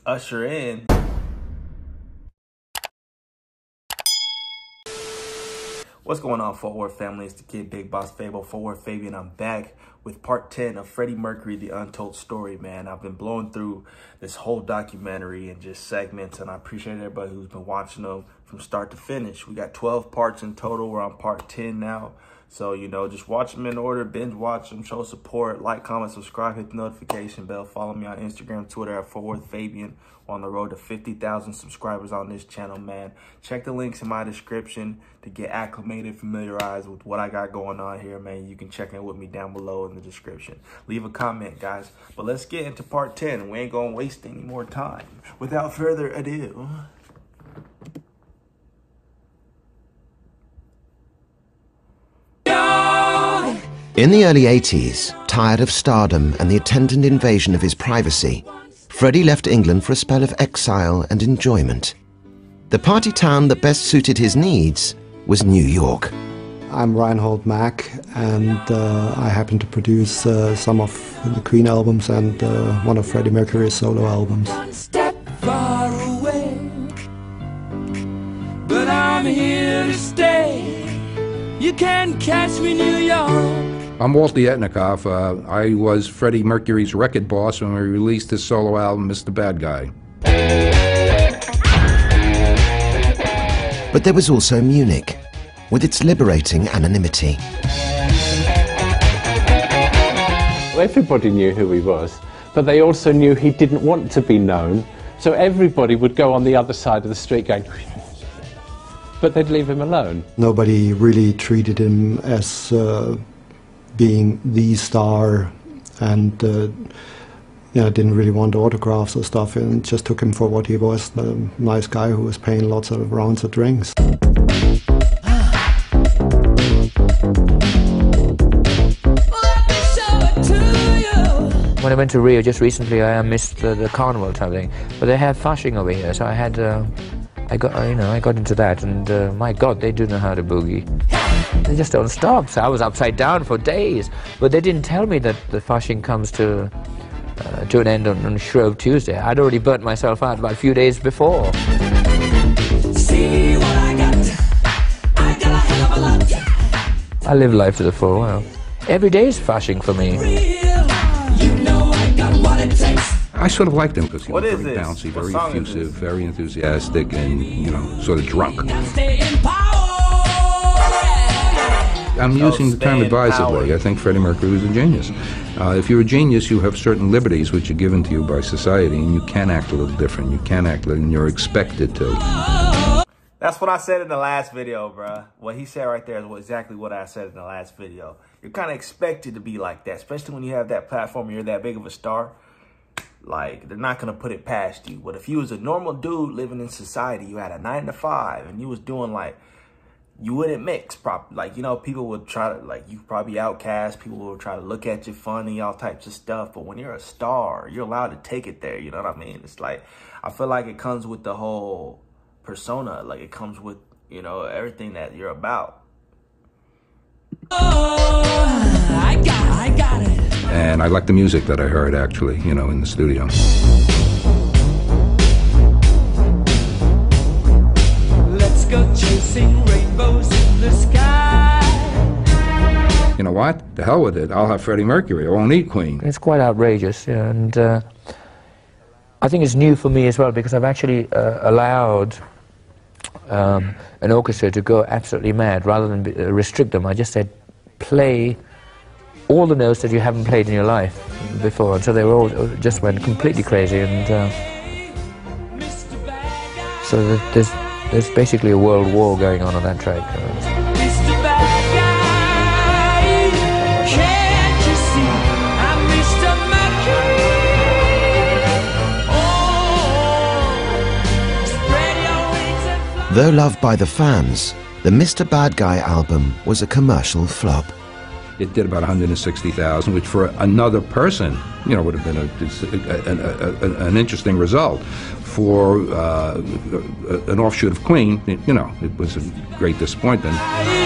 usher in. What's going on, Fort Worth family? It's the kid Big Boss Fable, Fort Worth Fabian. I'm back with part 10 of Freddie Mercury, The Untold Story, man. I've been blowing through this whole documentary and just segments, and I appreciate everybody who's been watching them from start to finish. We got 12 parts in total. We're on part 10 now. So, you know, just watch them in order, binge watch them, show support, like, comment, subscribe, hit the notification bell. Follow me on Instagram, Twitter at Fort Worth Fabian. On the road to 50,000 subscribers on this channel, man. Check the links in my description to get acclimated, familiarized with what I got going on here, man. You can check in with me down below in the description. Leave a comment, guys. But let's get into part 10. We ain't gonna waste any more time. Without further ado. In the early 80s, tired of stardom and the attendant invasion of his privacy, Freddie left England for a spell of exile and enjoyment. The party town that best suited his needs was New York. I'm Reinhold Mack, and I happen to produce some of the Queen albums and one of Freddie Mercury's solo albums. One step far away, but I'm here to stay. You can catch me, New York. I'm Walt Dietnikoff. I was Freddie Mercury's record boss when we released his solo album, Mr. Bad Guy. But there was also Munich, with its liberating anonymity. Everybody knew who he was, but they also knew he didn't want to be known, so everybody would go on the other side of the street going, but they'd leave him alone. Nobody really treated him as being the star, and didn't really want autographs or stuff, and just took him for what he was, the nice guy who was paying lots of rounds of drinks. When I went to Rio just recently, I missed the carnival type thing, but they have Fasching over here, so I had I got into that, and my God, they do know how to boogie. They just don't stop. So I was upside down for days, but they didn't tell me that the Fasching comes to an end on Shrove Tuesday. I'd already burnt myself out about a few days before. See what I got a hell of a lot. I live life to the full. Well, every day is Fasching for me. You know I got what it takes. I sort of liked him because he was What very is this? bouncy, What very song is effusive, this? very enthusiastic, and, you know, sort of drunk. Stay in power. I'm using the term stay advisedly. empowered. I think Freddie Mercury was a genius. If you're a genius, you have certain liberties which are given to you by society, and you can act a little different. You can act, and you're expected to. That's what I said in the last video, bruh. What he said right there is exactly what I said in the last video. You're kind of expected to be like that, especially when you have that platform and you're that big of a star. Like, they're not going to put it past you. But if you was a normal dude living in society, you had a 9 to 5, and you was doing, like, you wouldn't mix properly. Like, you know, people would try to, like, you probably outcast. People would try to look at you funny, all types of stuff. But when you're a star, you're allowed to take it there. You know what I mean? It's like, I feel like it comes with the whole persona. Like, it comes with, you know, everything that you're about. Oh, I got it. And I liked the music that I heard, actually, you know, in the studio. Let's go chasing rainbows in the sky. You know what? The hell with it. I'll have Freddie Mercury. I won't need Queen. It's quite outrageous, yeah, and I think it's new for me as well because I've actually allowed an orchestra to go absolutely mad rather than restrict them. I just said, play all the notes that you haven't played in your life before, and so they were all just went completely crazy, and so there's basically a world war going on that track. Mr. Bad Guy, can't you see I'm Mr. Mercury? Oh, spread your wings and fly. Though loved by the fans, the Mr. Bad Guy album was a commercial flop. It did about 160,000, which for another person, you know, would have been an interesting result. For an offshoot of Queen, you know, it was a great disappointment.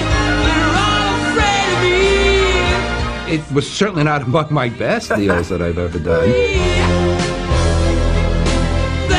It was certainly not among my best deals that I've ever done.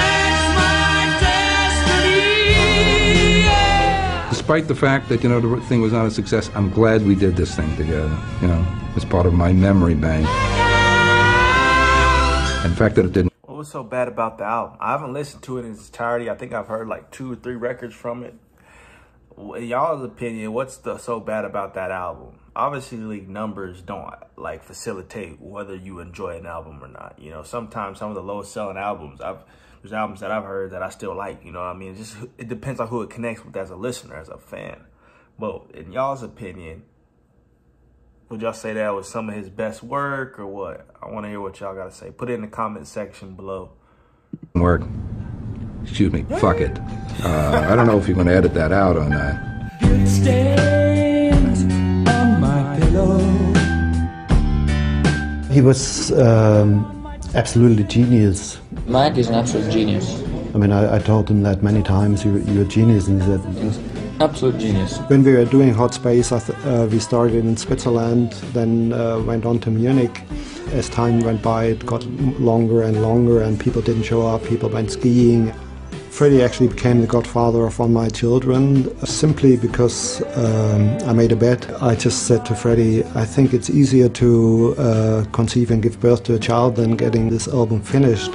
despite the fact that, you know, the thing was not a success, I'm glad we did this thing together, you know, as part of my memory bank. And the fact that it didn't. What was so bad about the album? I haven't listened to it in its entirety. I think I've heard like 2 or 3 records from it. In y'all's opinion, what's so bad about that album? Obviously, like, numbers don't like facilitate whether you enjoy an album or not. You know, sometimes some of the lowest selling albums, there's albums that I've heard that I still like. You know what I mean? It depends on who it connects with as a listener, as a fan. But in y'all's opinion, would y'all say that was some of his best work or what? I want to hear what y'all got to say. Put it in the comment section below. Work. Excuse me. Fuck it. I don't know if you're going to edit that out or not. Good stains on my pillow. He was absolutely genius. Mike is an absolute genius. I mean, I told him that many times, you're a genius, and he said... Absolute genius. When we were doing Hot Space, we started in Switzerland, then went on to Munich. As time went by, it got longer and longer, and people didn't show up, people went skiing. Freddie actually became the godfather of all my children, simply because I made a bet. I just said to Freddie, I think it's easier to conceive and give birth to a child than getting this album finished.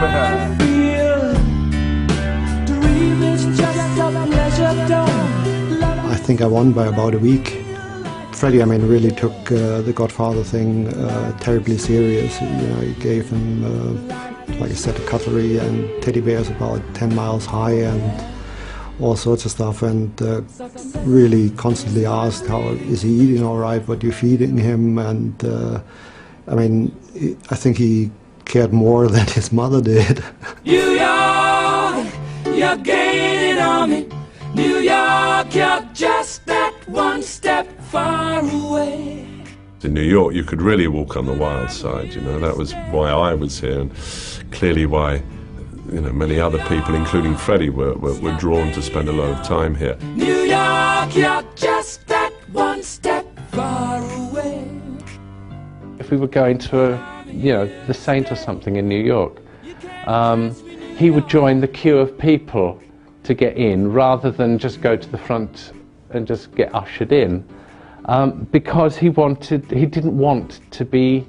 I think I won by about a week. Freddie, I mean, really took the Godfather thing terribly serious. You know, he gave him, like I said, a cutlery and teddy bears about 10 miles high and all sorts of stuff, and really constantly asked, how is he eating all right, what you're feeding him, and I mean, I think he cared more than his mother did. New York, you're gaining on me. New York, you're just that one step far away. In New York, you could really walk on the wild side, you know. That was why I was here, and clearly why, you know, many other people, including Freddie, were drawn to spend a lot of time here. New York, you're just that one step far away. If we were going to, you know, the Saint or something in New York, he would join the queue of people to get in, rather than just go to the front and just get ushered in, because he didn't want to be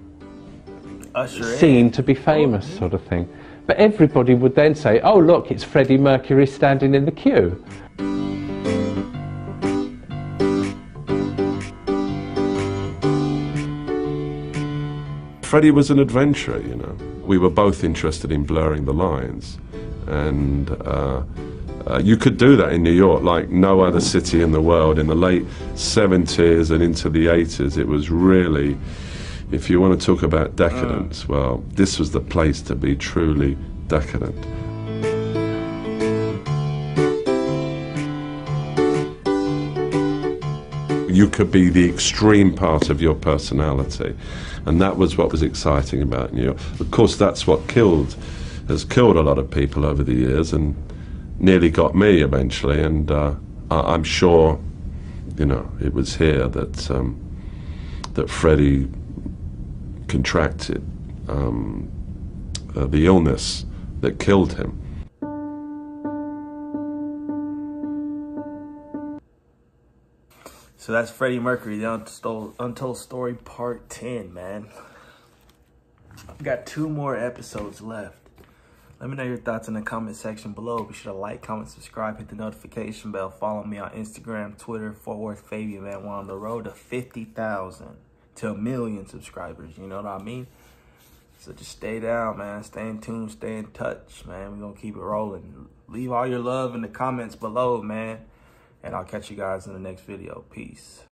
seen to be famous, sort of thing. But everybody would then say, oh look, it's Freddie Mercury standing in the queue. Freddie was an adventurer, you know. We were both interested in blurring the lines, and you could do that in New York like no other city in the world. In the late 70s and into the 80s, it was really, if you want to talk about decadence, well, this was the place to be truly decadent. You could be the extreme part of your personality, and that was what was exciting about New York. Of course, that's what has killed a lot of people over the years, and nearly got me eventually. And I'm sure, you know, it was here that that Freddie contracted the illness that killed him. So that's Freddie Mercury, the Untold Story Part 10, man. I've got 2 more episodes left. Let me know your thoughts in the comment section below. Be sure to like, comment, subscribe, hit the notification bell. Follow me on Instagram, Twitter, Fort Worth Fabian, man. We're on the road to 50,000 to 1 million subscribers. You know what I mean? So just stay down, man. Stay in tune, stay in touch, man. We're going to keep it rolling. Leave all your love in the comments below, man. And I'll catch you guys in the next video. Peace.